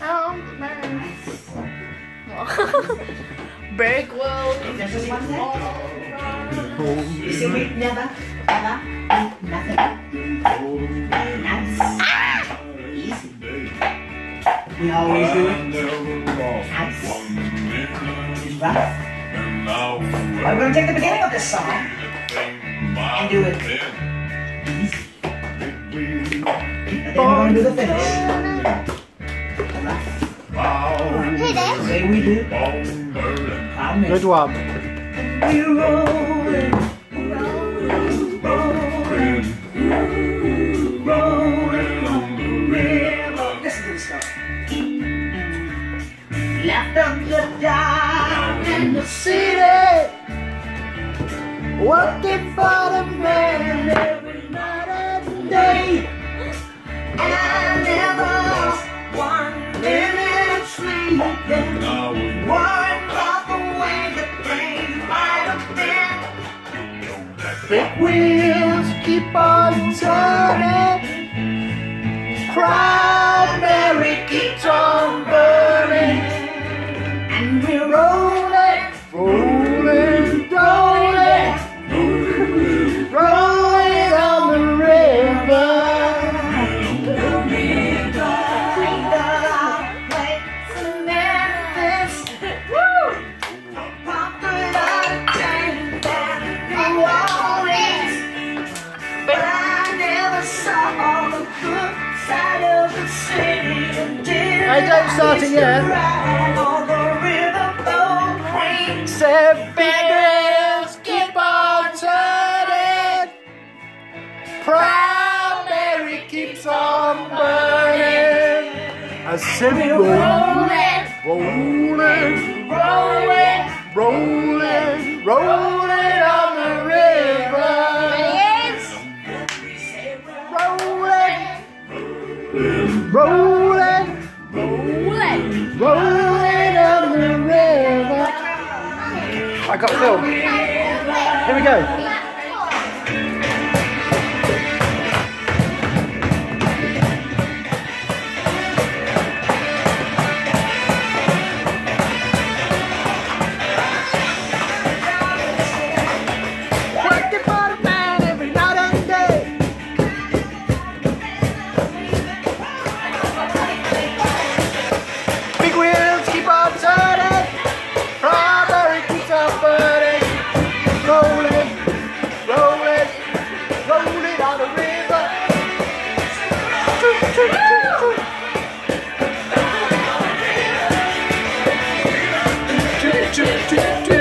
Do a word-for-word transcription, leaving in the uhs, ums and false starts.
Oh, nice. Big world. There's just one there. You see me? Never, ever, nothing. Nice. Ah! Easy. We always do it. Nice. Rough. We're going to take the beginning of this song and do it easy. And then we're going to do the finish. Rough. Hey there. Say we do. Good one. We rolling, rolling, rolling, rolling on the river. Listen to this stuff. Left up the down in the city, working for the man every night and day. And I never lost one minute sleeping, worrying about the way the things might have been. Big wheels keep on turning. Proud Mary keeps on burning. And we're rolling, Rolling, rolling, rolling on the river. Hey, don't start it yet. Said big wheels keep on turning. Proud Mary keeps on burning. A simple rolling, rolling, rolling, rolling, rolling on the river. Rolling, rolling, rolling, rolling on the river. I got Phil. Here we go. Working for the man every night and day. Big wheels keep on turning. Strawberry keeps on burning. Rolling, rolling, rolling on the river. Choo, choo, choo, choo. Choo, choo, choo, choo.